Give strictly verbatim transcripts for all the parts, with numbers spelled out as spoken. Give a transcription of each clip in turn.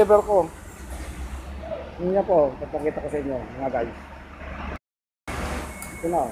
driver ko. Yun nga po, papakita ko sa inyo mga guys. Ito na.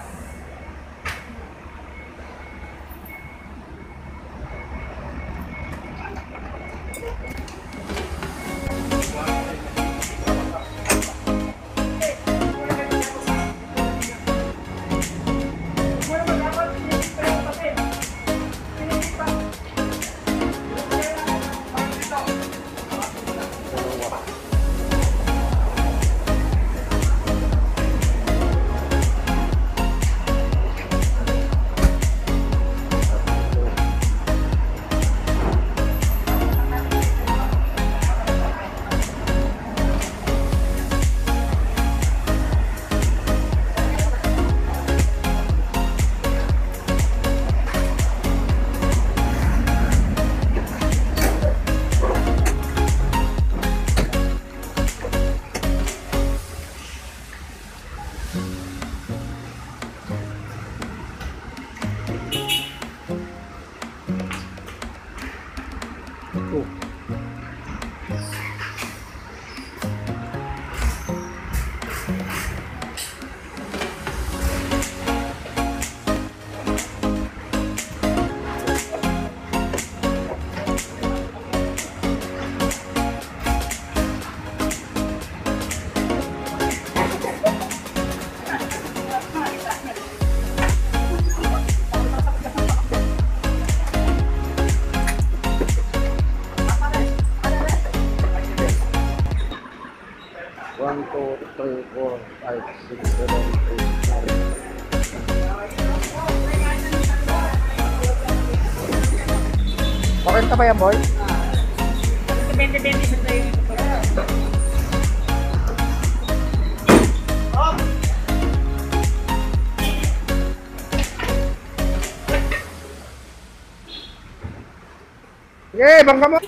Oh. One, two, three, four, five, six, seven, eight, nine. Bakit ka ba yan, boy? twenty-twenty sa tayo. Sige, bangka mo!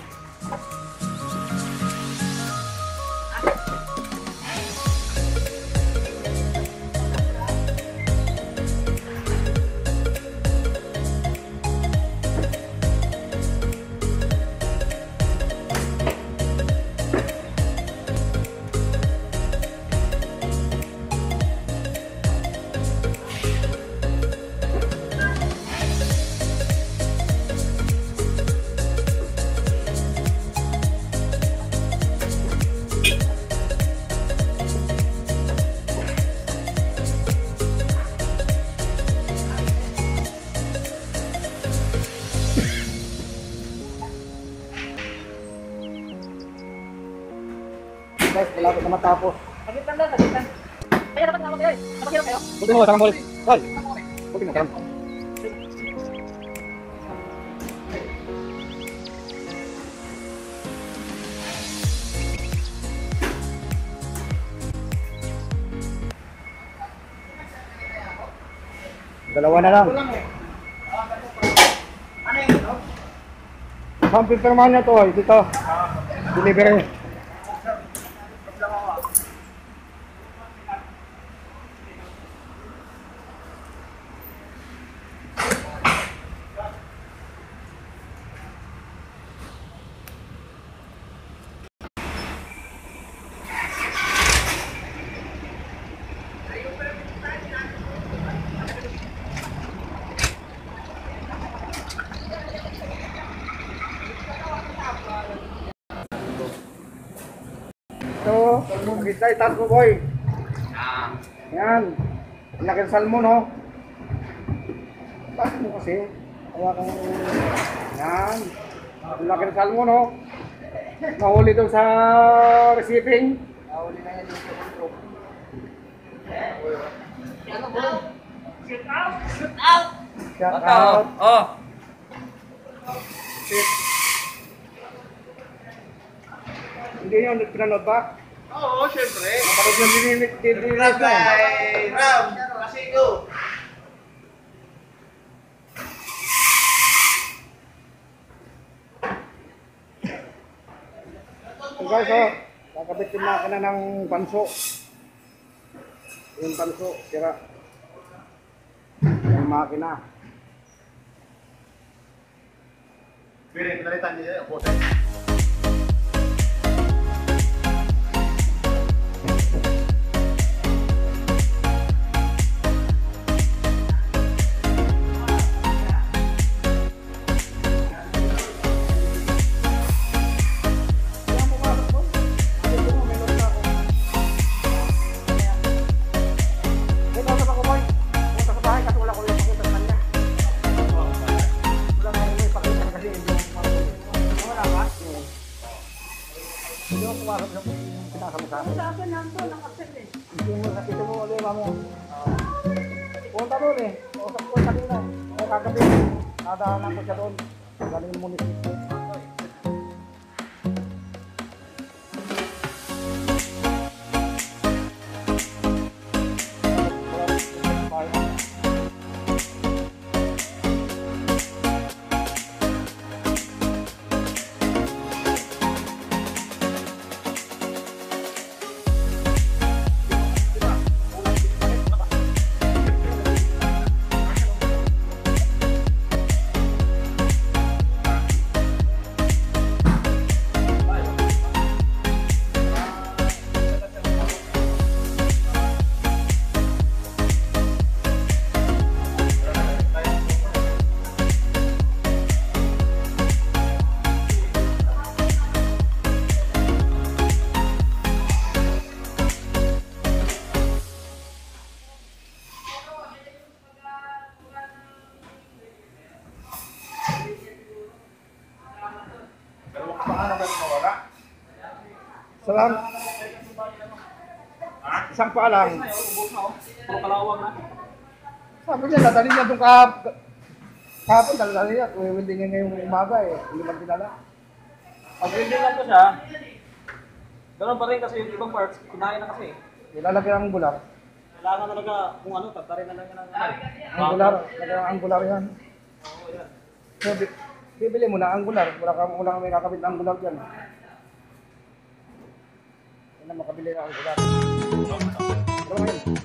Guys, malapit na matapos. Pagitan lang, pagitan. Kaya dapat naman kayo. Napakirap kayo. Buti mo, takang bolis. Hoy! Buti mo, takang. Dalawa na lang. Ano yun? Ang pipirmahan niya to, eh, dito. Delivery. Ito, kita itas mo, boy. Yan. Laki ng salmon, no? Bakit mo kasi? Hawakan mo. Yan. Laki ng salmon, no? Mahuli doon sa receiving. Mahuli na yan dito. Shoot out! Shoot out! Shout out. Oh. Shit. Hindi nyo pinanood ba? Oo, syempre. Napanood yung dinimit, dinimit na. Kay Ram, Kasigo. So guys, oh, kakabit yung makina ng banso. Yung banso, sira. Yung makina. Pwede, pinalitan niya yung mo. Punta doon eh. Kausap ko kanina. O kagabi. Nadaanan ko siya doon. Galing yung munisipyo. Paano ba mawala? Salam. Isang paa lang. Puro kalawang na. Sabi niya, dadali niya doon kahap. Kahapon, dadali niya. Wiwilding niya ngayong umaga eh. Hindi man dinala. Pag buildingan ko siya, ganun pa rin kasi yung ibang parts, kinain na kasi. Nilalagyan ang bular. Kailangan talaga kung ano, tatarin na lang yan ang ano. Ang bular. Lagyan ang angular yan. Oo, yan. So, bi- bibili mo na angular. Wala ka wala kang may kakabit na angular dyan. Yan na makabili na angular. Ano ngayon?